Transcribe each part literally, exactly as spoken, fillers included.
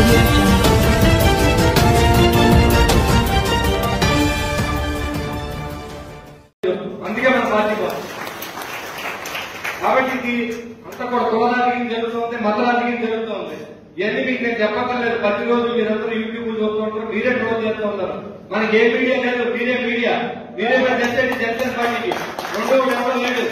audio jungle. అందుకే మన party కాబట్టి ఇది అంతా కూడా కుల రాజకీయం జరుగుతుంది, మత రాజకీయం జరుగుతుంది. ఇవన్నీ మీకు నేను చెప్పక్కర్లేదు. ప్రతిరోజు మీరందరూ యూట్యూబ్ చూస్తూ ఉంటారు, మీరే ట్రోల్ చేస్తూ ఉంటారు. మనకి ఏ మీడియా లేదు, మీరే మీడియా మీరే చేసేది జనసేన పార్టీకి రెండో ఎవరు లేదు.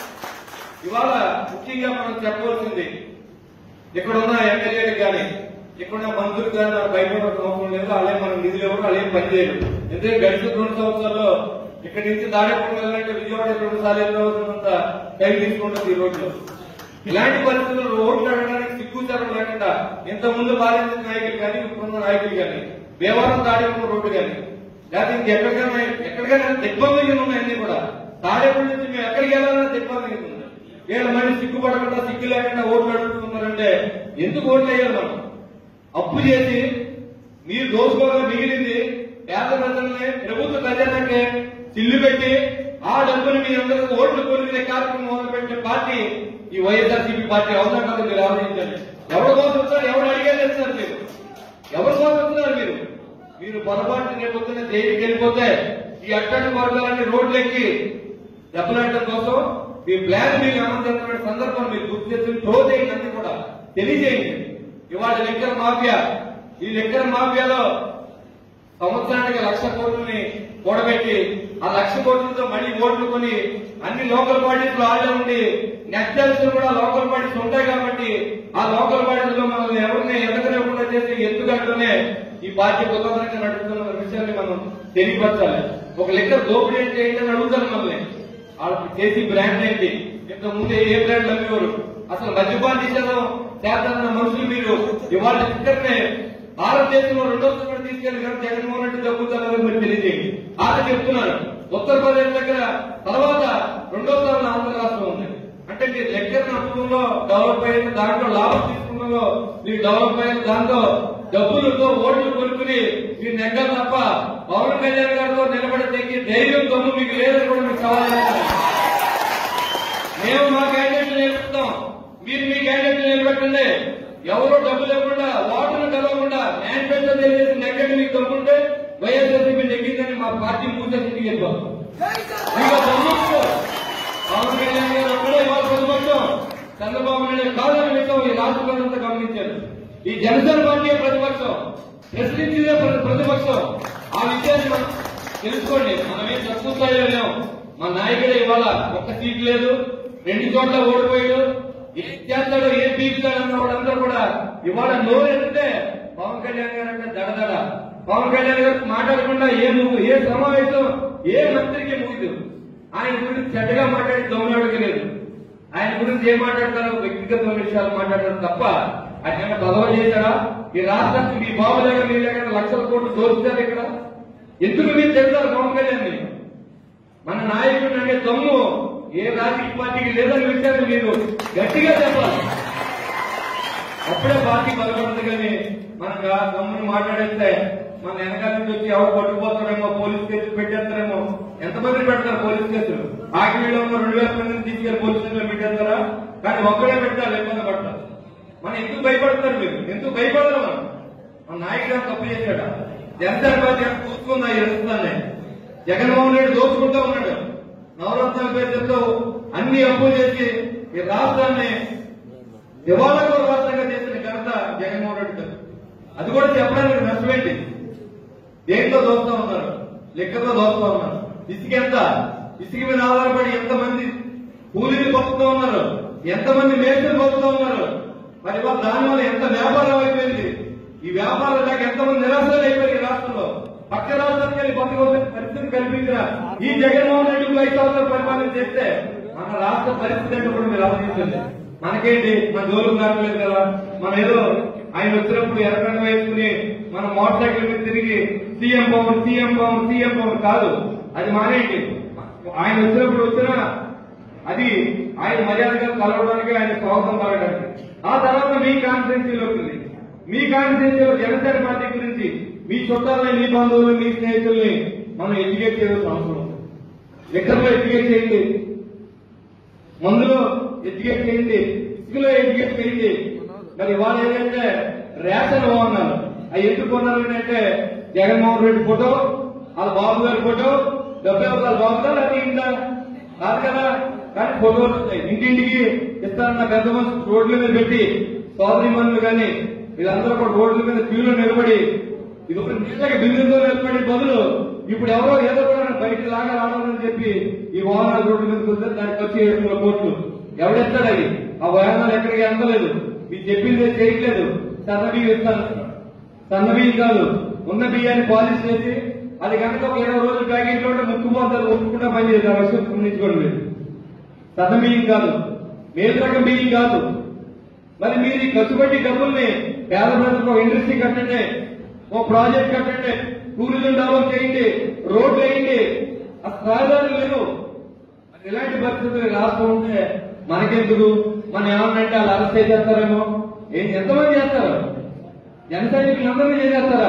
ఇవాళ ముఖ్యంగా మనం చెప్పవలసింది ఇక్కడున్న ఎమ్మెల్యేలకు కానీ ఇక్కడున్న మంత్రులకు కానీ మనం భయపడవలసిన అవసరం లేదు. అలాగే మనం నిధులు ఎవరు అలాగే పనిచేయరు. ఎందుకంటే గడిచిన రెండు సంవత్సరాల్లో ఇక్కడి నుంచి దారిపూర్ వెళ్ళాలంటే విజయవాడ రెండు సార్లు వెళ్ళవలసినంత టైం తీసుకుంటుంది ఈ రోడ్లు. ఇలాంటి పరిస్థితుల్లో రోడ్లు అడగడానికి సిగ్గుచారం లేకుండా ఇంతకుముందు బాధించిన నాయకులు కానీ ఇప్పుడున్న నాయకులు కానీ దేవాలయం దారిపూర్ రోడ్డు కానీ లేకపోతే ఇంకెక్కడికైనా ఎక్కడికైనా దిగ్బంధంగా ఉన్నాయన్నీ కూడా తాడేపల్లి నుంచి మేము ఎక్కడికి వెళ్ళాలన్నా దిగ్బంధంగా ఉంది. వీళ్ళ మళ్ళీ సిగ్గుపడకుండా సిగ్గు లేకుండా ఓట్లు అడుగుతున్నారంటే ఎందుకు ఓట్లు వేయాలి? మనం అప్పు చేసి మీరు దోసుకోవడం మిగిలింది పేద ప్రజలనే ప్రభుత్వ ఖజానాకే చిల్లు పెట్టి ఆ డబ్బులు మీ అందరికీ ఓట్లు కొనుక్కునే కార్యక్రమం మొదలుపెట్టిన పార్టీ ఈ వైఎస్ఆర్సీపీ పార్టీ. అవునా కాదు మీరు ఆలోచించండి. ఎవరి కోసం వచ్చారు, ఎవరు అడిగేది సార్? మీరు ఎవరి కోసం వస్తున్నారు? మీరు మీరు పొరపాటు రేపొద్దున జైలుకి వెళ్ళిపోతే ఈ అట్టడి వర్గాలన్నీ రోడ్లెక్కి దెబ్బలాడటం కోసం మీ ప్లాన్ మీకు అమలు చేస్తున్న సందర్భం మీరు గుర్తు చేసి ట్రో చేయండి, కూడా తెలియజేయండి. ఇవాళ లెక్కల మాఫియా, ఈ లెక్కల మాఫియాలో సంవత్సరానికి లక్ష కోట్లని కూడబెట్టి ఆ లక్ష కోట్లతో మళ్లీ ఓట్లు కొని అన్ని లోకల్ బాడీస్ లో ఆడే ఉండి నెక్స్ట్ కూడా లోకల్ బాడీస్ ఉంటాయి కాబట్టి ఆ లోకల్ బాడీస్ లో మనల్ని ఎవరిని ఎదగలేకుండా చేసి ఎత్తుగట్టునే ఈ పార్టీ కుతంత్రంగా నడుపుతున్న విషయాన్ని మనం తెలియపరచాలి. ఒక లెక్క దోపిడీ అంటే ఏంటని అడుగుతారు మనల్ని. వాళ్ళకి చేసి బ్రాండ్ ఏంటి, ఇంత ముందే ఏ బ్రాండ్ అమ్మేవారు, అసలు మద్యపాన నిషేధం చేస్తారన్న మనుషులు మీరు ఇవాళ ఇక్కడనే భారతదేశంలో రెండో స్థానం తీసుకెళ్లి జగన్మోహన్ రెడ్డి దక్కుతారని మీరు తెలియజేయండి. ఆట చెప్తున్నారు. ఉత్తరప్రదేశ్ దగ్గర తర్వాత రెండో స్థానంలో ఆంధ్ర రాష్ట్రం ఉంది. అంటే మీరు లెక్కర్ నష్టంలో డెవలప్ అయ్యేది, దాంట్లో లాభం తీసుకున్నలో మీరు డెవలప్ అయ్యేది, దాంతో డబ్బులతో ఓట్లు కొనుక్కుని మీరు నెగ్గాలి తప్ప పవన్ కళ్యాణ్ గారితో నిలబడి తెగి ధైర్యం దమ్ము మీకు లేదని కూడా మీకు సవాల్ చేస్తారు. మేము మా క్యాండిడేట్లు నిలబెడతాం, మీరు మీ క్యాండిడేట్లు నిలబెట్టండి. ఎవరో డబ్బు లేకుండా ఓటును కలవకుండా మేనిఫెస్టో తెలియజేసి నెగ్గండి. మీకు దమ్ముంటే వైఎస్ఆర్సీపీ నెగ్గిందని మా పార్టీ మూసేసి వెళ్ళిపోతాం. ఇంకా దమ్ముంటే పవన్ కళ్యాణ్ గారు అప్పుడే ఇవాళ ప్రతిపక్షం, చంద్రబాబు నాయుడు కాదని విషయం ఈ రాష్ట్ర ప్రజలంతా గమనించారు. ఈ జనసేన పార్టీ ప్రతిపక్షం, ప్రశ్నించేదే ప్రతిపక్షం. ఆ విషయాన్ని మనం తెలుసుకోండి. మనమేం తక్కువ స్థాయిలో లేవు. మా నాయకుడే ఇవాళ ఒక్క సీట్ లేదు, రెండు చోట్ల ఓడిపోయాడు. ఏం చేస్తాడో ఏం పీకుతాడన్న వాళ్ళందరూ కూడా ఇవాళ నోరెత్తితే పవన్ కళ్యాణ్ గారు అంటే దడదడ. పవన్ కళ్యాణ్ గారు మాట్లాడకుండా ఏ ముగ్గు ఏ సమావేశం ఏ మంత్రికి ముగిదు. ఆయన గురించి చెడ్డగా మాట్లాడి దొంగలాడికి లేదు. ఆయన గురించి ఏం మాట్లాడతారో వ్యక్తిగత విషయాలు మాట్లాడతారు తప్ప ఆయన పదవి చేశారా? ఈ రాష్ట్రానికి మీ బాబు దగ్గర మీ దగ్గర లక్షల కోట్లు దోచుతారు. ఇక్కడ ఎందుకు మీరు చెప్తారు పవన్ కళ్యాణ్? మన నాయకుడు అనే దమ్ము ఏ రాజకీయ పార్టీకి లేదని విషయాన్ని మీరు గట్టిగా చెప్పాలి. అప్పుడే పార్టీ బలపడుతుంది. కానీ మనం దమ్ముని మాట్లాడేస్తే మన వెనకాల నుంచి వచ్చి ఎవరు పట్టుకుపోతారేమో, పోలీస్ కేసులు పెట్టేస్తారేమో. ఎంతమంది పెడతారు పోలీస్ కేసులు? ఆకివీలో ఉన్న రెండు వేల మందిని తీసుకెళ్లి పోలీస్ స్టేషన్లో పెట్టేస్తారా? కానీ ఒక్కడే పెట్టాలి, ఇబ్బంది పడతారు. మనం ఎందుకు భయపడతారు? మీరు ఎందుకు భయపడరు? మనం మన నాయకుడు తప్పు చేశాడా? జనసేన పార్టీ కూర్చుకుందా ఈ రాష్ట్రాన్ని? జగన్మోహన్ రెడ్డి దోచుకుంటూ ఉన్నాడు. నవరత్నాల పేరు చెప్తూ అన్ని అప్పులు చేసి ఈ రాష్ట్రాన్ని దివాళా రాష్ట్రంగా చేసిన ఘనత జగన్మోహన్ రెడ్డి. అది కూడా చెప్పడానికి నష్టమేంటి? దేంతో దోస్తూ ఉన్నారు? లెక్కతో దోస్తూ ఉన్నారు. ఇసుక ఎంత? ఇసుక మీద ఆధారపడి ఎంతమంది కూలీలు పంపుతూ ఉన్నారు, ఎంతమంది మేస్త్రులు పంపుతూ ఉన్నారు. మరి ఇవాళ దానివల్ల ఎంత వ్యాపారం అయిపోయింది. ఈ వ్యాపారం లేక ఎంతమంది నిరాశలు అయిపోయింది ఈ రాష్ట్రంలో. పక్క రాష్ట్రానికి వెళ్ళి బతకవలసిన పరిస్థితి కల్పించిన ఈ జగన్మోహన్ రెడ్డి ఐదు సంవత్సరాలు పరిపాలన చేస్తే మన రాష్ట్ర పరిస్థితి అంటే కూడా మీరు ఆలోచించండి. మనకేంటి, మన జోలుకు రావట్లేదు కదా. మనం ఏదో ఆయన వచ్చినప్పుడు ఎర్రకండ వేసుకుని మన మోటార్ సైకిల్ మీద తిరిగి CM Pavan CM Pavan CM Pavan కాదు, అది మానేయండి. ఆయన వచ్చినప్పుడు వచ్చినా అది ఆయన మర్యాదగా కలవడానికి, ఆయన స్వాగతం పలకడానికి. ఆ తర్వాత మీ కాన్స్టిట్యున్సీలో వస్తుంది. మీ కాన్స్టిట్యున్సీలో జనసేన పార్టీ గురించి మీ చుట్టాలని, మీ బంధువులని, మీ స్నేహితుల్ని మనం ఎడ్యుకేట్ చేయాల్సిన అవసరం ఉంది. లెక్కల్లో ఎడ్యుకేట్ చేయండి, మందులో ఎడ్యుకేట్ చేయండి, ఇసుకలో ఎడ్యుకేట్ చేయండి. మరి ఇవాళ ఏంటంటే రేషన్ బాగున్నారు అవి ఎందుకు కొన్నారు అంటే జగన్మోహన్ రెడ్డి ఫోటో వాళ్ళ బాబు గారి ఫోటో డెబ్బై వాళ్ళ బాబు గారు అది ఇందా కాదు కదా. కానీ ఫోటోలు ఇంటింటికి ఇస్తారన్న పెద్ద మనుషులు రోడ్ల మీద పెట్టి సోదరి మనులు కానీ వీళ్ళందరూ కూడా రోడ్ల మీద క్యూలో నిలబడి ఇది ఒక నీళ్ళకి బిల్లుతో నిలబడి బదులు ఇప్పుడు ఎవరో ఏదో కూడా బయట లాగా రావాలని చెప్పి ఈ వాహనాలు రోడ్డు మీదకి వస్తే దానికి వచ్చి ఏడు వందల కోట్లు ఎవడెత్తాడు అవి ఆ వాహనాలు ఎక్కడికి అందలేదు. మీరు చెప్పింది చేయట్లేదు. సన్న బియ్యం ఇస్తాను, సన్న బియ్యం కాదు ఉన్న బియ్యాన్ని పాలిష్ చేసి అది కనుక ఒక ఇరవై రోజులు ప్యాకెట్ ఉంటే ముక్కుపోతారు ఒప్పుకుంటా పనిచేది. ఆ విషయం గమనించుకోండి. మీరు సన్న బియ్యం కాదు, మేలు రకం బియ్యం కాదు. మరి మీరు ఈ ఖర్చుపెట్టి డబ్బుల్ని పేద ప్రజలకు ఒక ఇండస్ట్రీ కట్టండి, ఓ ప్రాజెక్ట్ కట్టండి, టూరిజం డెవలప్ చేయండి, రోడ్లు వేయండి. అసలు రాజధాని లేదు. ఇలాంటి పరిస్థితులు రాష్ట్రం ఉంటే మనకెందుకు? మనం ఏమన్నంటే వాళ్ళు అరెస్ట్ చేసేస్తారేమో. ఏం ఎంతమంది చేస్తారు? జన సైనికులందరినీ చేసేస్తారా?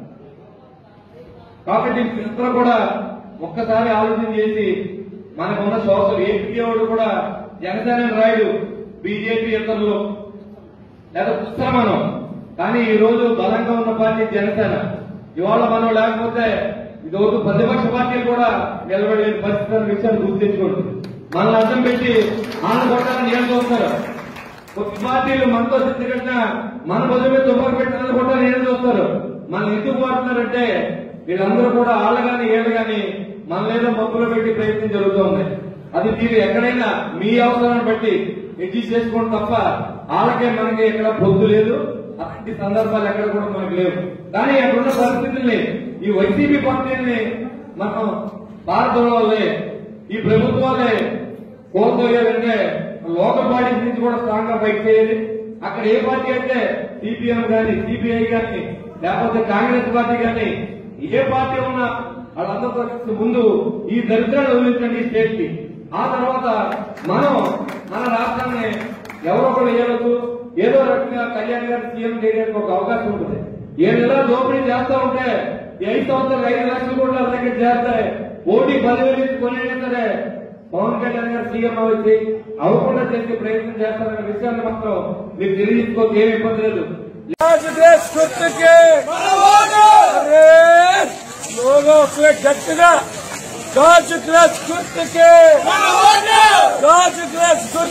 కాబట్టి అందరూ కూడా ఒక్కసారి ఆలోచన చేసి మనకున్న సోషల్ ఏపీ వాడు కూడా జనసేన రాయుడు బీజేపీ ఇతరులు లేదా చూస్తాం మనం. కానీ ఈ రోజు బలంగా ఉన్న పార్టీ జనసేన. ఇవాళ మనం లేకపోతే ఈరోజు ప్రతిపక్ష పార్టీలు కూడా నిలబడలేని పరిస్థితుల విషయాన్ని గుర్తు తెచ్చుకోండి. మనల్ని అర్థం పెట్టి ఆన కొట్టాలని ఏం చూస్తారు. కొద్ది పార్టీలు మనతో సిద్ధకట్టినా మన బదులు మీద తుపాకు పెట్టిన కొట్టాలని ఏం చూస్తారు. మనం ఎందుకు వాడుతున్నారంటే వీళ్ళందరూ కూడా ఆళ్ళు గాని ఏళ్ళు గాని మనలేదో మబ్బులో పెట్టి ప్రయత్నం జరుగుతోంది. అది మీరు ఎక్కడైనా మీ అవసరాన్ని బట్టి అడ్జస్ట్ చేసుకోండి తప్ప వాళ్ళకే మనకి ఎక్కడ పొద్దు లేదు. అలాంటి సందర్భాలు ఎక్కడ కూడా మనకు లేవు. కానీ అక్కడున్న పరిస్థితుల్ని ఈ వైసీపీ పార్టీని మనం భారతం వల్లే ఈ ప్రభుత్వాలే కోల్పోయారంటే లోకల్ బాడీస్ నుంచి కూడా స్ట్రాంగ్ గా ఫైట్ చేయాలి. అక్కడ ఏ పార్టీ అయితే సిపిఎం కానీ సిపిఐ కానీ లేకపోతే కాంగ్రెస్ పార్టీ కానీ ఏ పార్టీ ఉన్నా వాళ్ళందరితో ముందు ఈ దరిద్రాన్ని వదిలించండి స్టేట్ కి. ఆ తర్వాత మనం మన రాష్ట్రాన్ని ఎవరో కూడా వేయవచ్చు. ఏదో రకంగా కళ్యాణ్ గారి సీఎం చేయడానికి ఒక అవకాశం ఉంటుంది. ఏ నెల దోపిడీ చేస్తా ఉంటే ఐదు సంవత్సరాలు ఐదు లక్షల కోట్ల దగ్గర చేస్తాయి. ఓటీ పదివేలు కొనైనా సరే పవన్ కళ్యాణ్ గారు సీఎం వచ్చి అవ్వకుండా చేసే ప్రయత్నం చేస్తారనే విషయాన్ని మాత్రం మీరు తెలియజేసుకోవచ్చు. ఏమి ఇబ్బంది లేదు. గట్టిగా గాజు గ్లాస్ గుర్తుకే గాజు గ్లాస్